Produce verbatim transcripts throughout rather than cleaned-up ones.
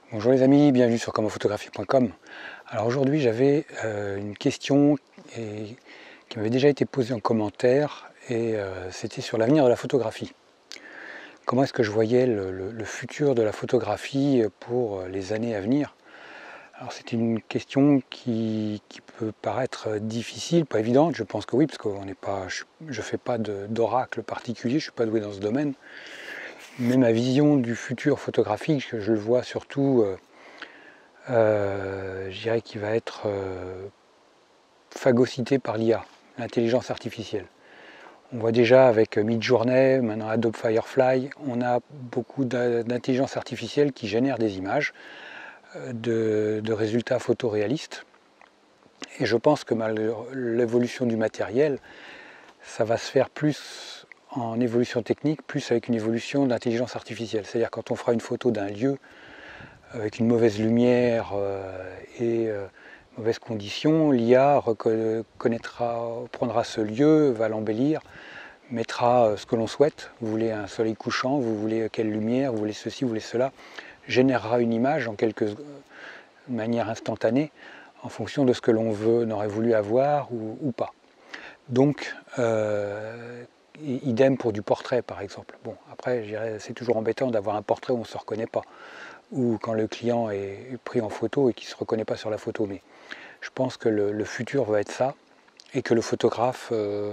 Bonjour les amis, bienvenue sur commentphotographie point com. Alors aujourd'hui j'avais euh, une question et, qui m'avait déjà été posée en commentaire et euh, c'était sur l'avenir de la photographie. Comment est-ce que je voyais le, le, le futur de la photographie pour les années à venir? Alors c'est une question qui, qui peut paraître difficile, pas évidente, je pense que oui, parce que on n'est pas, je ne fais pas d'oracle particulier, je ne suis pas doué dans ce domaine. Mais ma vision du futur photographique, je le vois surtout, euh, euh, je dirais qu'il va être euh, phagocyté par l'I A, l'intelligence artificielle. On voit déjà avec Midjourney, maintenant Adobe Firefly, on a beaucoup d'intelligence artificielle qui génère des images, de, de résultats photoréalistes. Et je pense que malgré l'évolution du matériel, ça va se faire plus en évolution technique, plus avec une évolution d'intelligence artificielle. C'est-à-dire quand on fera une photo d'un lieu avec une mauvaise lumière euh, et euh, mauvaises conditions, l'I A reconnaîtra, prendra ce lieu, va l'embellir, mettra ce que l'on souhaite. Vous voulez un soleil couchant, vous voulez quelle lumière, vous voulez ceci, vous voulez cela, générera une image en quelques manière instantanée en fonction de ce que l'on veut, n'aurait voulu avoir ou, ou pas. Donc, euh, idem pour du portrait par exemple. Bon, après, c'est toujours embêtant d'avoir un portrait où on ne se reconnaît pas, ou quand le client est pris en photo et qu'il ne se reconnaît pas sur la photo. Mais je pense que le, le futur va être ça, et que le photographe euh,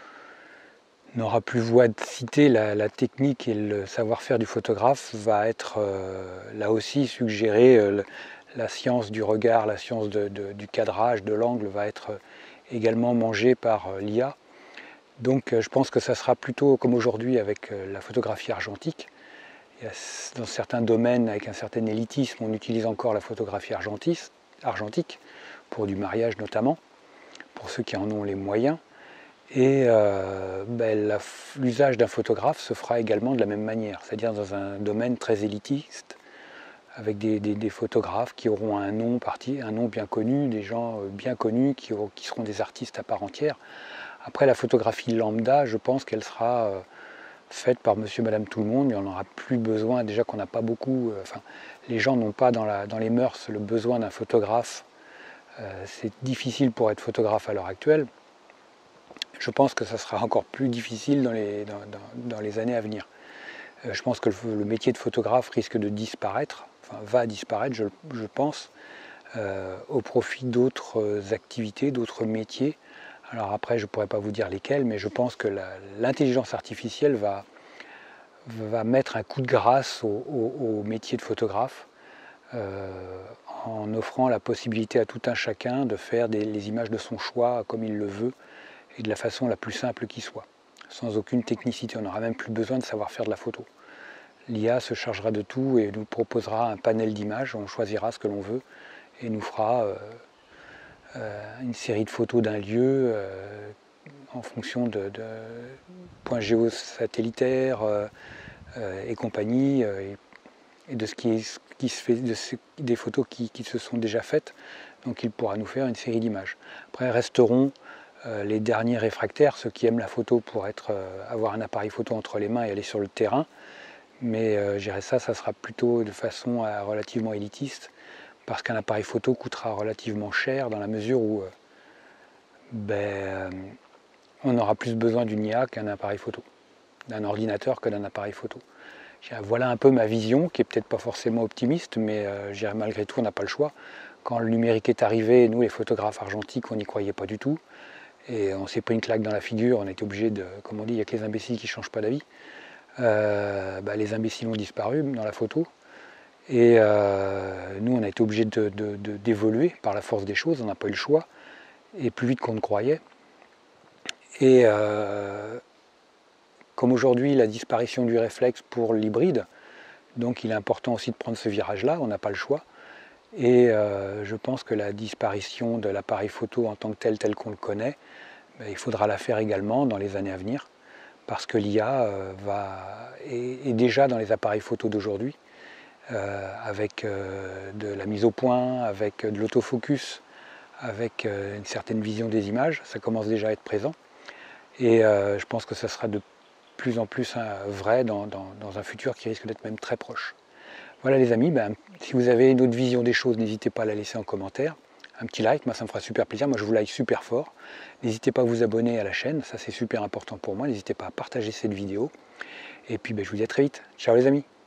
n'aura plus voix de citer la, la technique et le savoir-faire du photographe va être euh, là aussi suggéré. Euh, la science du regard, la science de, de, du cadrage, de l'angle va être également mangée par euh, l'I A. Donc euh, je pense que ça sera plutôt comme aujourd'hui avec euh, la photographie argentique. Il y a, dans certains domaines, avec un certain élitisme, on utilise encore la photographie argentique, pour du mariage notamment, pour ceux qui en ont les moyens. Et euh, ben, l'usage d'un photographe se fera également de la même manière, c'est-à-dire dans un domaine très élitiste, avec des, des, des photographes qui auront un nom, parti, un nom bien connu, des gens bien connus qui, auront, qui seront des artistes à part entière. Après, la photographie lambda, je pense qu'elle sera euh, faite par monsieur, madame, tout le monde, mais on n'aura plus besoin, déjà qu'on n'a pas beaucoup, euh, enfin, les gens n'ont pas dans, la, dans les mœurs le besoin d'un photographe. Euh, c'est difficile pour être photographe à l'heure actuelle. Je pense que ça sera encore plus difficile dans les, dans, dans, dans les années à venir. Euh, je pense que le, le métier de photographe risque de disparaître, enfin va disparaître, je, je pense, euh, au profit d'autres activités, d'autres métiers. Alors après, je ne pourrais pas vous dire lesquels, mais je pense que l'intelligence artificielle va, va mettre un coup de grâce au, au, au métier de photographe, euh, en offrant la possibilité à tout un chacun de faire des, les images de son choix comme il le veut, et de la façon la plus simple qui soit, sans aucune technicité. On n'aura même plus besoin de savoir faire de la photo. L'I A se chargera de tout et nous proposera un panel d'images, on choisira ce que l'on veut et nous fera euh, euh, une série de photos d'un lieu euh, en fonction de, de points géosatellitaires euh, euh, et compagnie, euh, et, et de ce qui, est, qui se fait, de ce, des photos qui, qui se sont déjà faites. Donc il pourra nous faire une série d'images. Après resteront Euh, les derniers réfractaires, ceux qui aiment la photo pour être, euh, avoir un appareil photo entre les mains et aller sur le terrain. Mais euh, je dirais ça, ça sera plutôt de façon euh, relativement élitiste, parce qu'un appareil photo coûtera relativement cher dans la mesure où euh, ben, on aura plus besoin d'une I A qu'un appareil photo, d'un ordinateur que d'un appareil photo. Voilà un peu ma vision, qui est peut-être pas forcément optimiste, mais euh, je dirais malgré tout, on n'a pas le choix. Quand le numérique est arrivé, nous les photographes argentiques, on n'y croyait pas du tout. Et on s'est pris une claque dans la figure, on était obligé de, comme on dit, il n'y a que les imbéciles qui ne changent pas d'avis. Euh, bah, les imbéciles ont disparu dans la photo. Et euh, nous, on a été obligé d'évoluer de, de, par la force des choses, on n'a pas eu le choix, et plus vite qu'on ne croyait. Et euh, comme aujourd'hui, la disparition du réflexe pour l'hybride, donc il est important aussi de prendre ce virage-là, on n'a pas le choix. Et euh, je pense que la disparition de l'appareil photo en tant que tel, tel qu'on le connaît, ben, il faudra la faire également dans les années à venir, parce que l'I A euh, va, est, est déjà dans les appareils photo d'aujourd'hui, euh, avec euh, de la mise au point, avec de l'autofocus, avec euh, une certaine vision des images, ça commence déjà à être présent. Et euh, je pense que ça sera de plus en plus hein, vrai dans, dans, dans un futur qui risque d'être même très proche. Voilà les amis, ben, si vous avez une autre vision des choses, n'hésitez pas à la laisser en commentaire. Un petit like, moi ça me fera super plaisir, moi je vous like super fort. N'hésitez pas à vous abonner à la chaîne, ça c'est super important pour moi. N'hésitez pas à partager cette vidéo. Et puis ben, je vous dis à très vite. Ciao les amis.